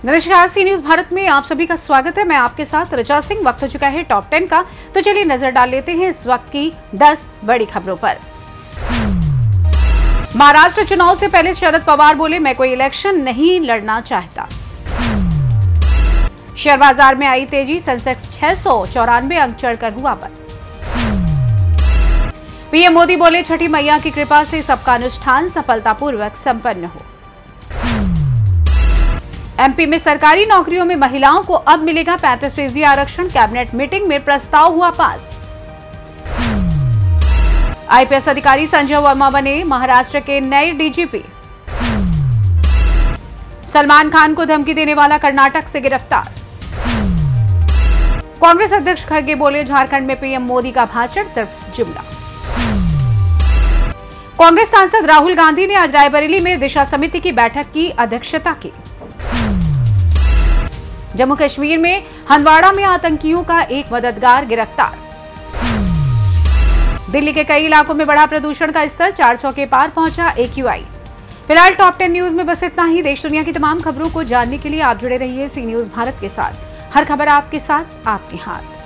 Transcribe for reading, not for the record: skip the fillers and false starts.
नमस्कार, सी न्यूज भारत में आप सभी का स्वागत है। मैं आपके साथ ऋचा सिंह। वक्त हो चुका है टॉप 10 का, तो चलिए नजर डाल लेते हैं इस वक्त की 10 बड़ी खबरों पर। महाराष्ट्र चुनाव से पहले शरद पवार बोले, मैं कोई इलेक्शन नहीं लड़ना चाहता। शेयर बाजार में आई तेजी, सेंसेक्स 694 अंक चढ़कर हुआ बंद। पीएम मोदी बोले, छठी मैया की कृपा से सबका अनुष्ठान सफलतापूर्वक संपन्न हो। एमपी में सरकारी नौकरियों में महिलाओं को अब मिलेगा 35% आरक्षण, कैबिनेट मीटिंग में प्रस्ताव हुआ पास। आईपीएस अधिकारी संजय वर्मा बने महाराष्ट्र के नए डीजीपी। सलमान खान को धमकी देने वाला कर्नाटक से गिरफ्तार। कांग्रेस अध्यक्ष खड़गे बोले, झारखंड में पीएम मोदी का भाषण सिर्फ जुमला। कांग्रेस सांसद राहुल गांधी ने आज रायबरेली में दिशा समिति की बैठक की अध्यक्षता की। जम्मू कश्मीर में हंदवाड़ा में आतंकियों का एक मददगार गिरफ्तार। दिल्ली के कई इलाकों में बढ़ा प्रदूषण का स्तर, 400 के पार पहुंचा AQI। फिलहाल टॉप 10 न्यूज में बस इतना ही। देश दुनिया की तमाम खबरों को जानने के लिए आप जुड़े रहिए सी न्यूज भारत के साथ। हर खबर आपके साथ, आपके हाथ।